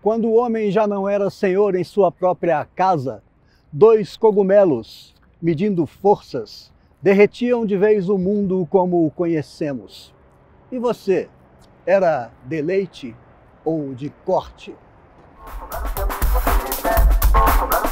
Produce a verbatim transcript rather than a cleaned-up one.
Quando o homem já não era senhor em sua própria casa, dois cogumelos, medindo forças, derretiam de vez o mundo como o conhecemos. E você, era de leite ou de corte?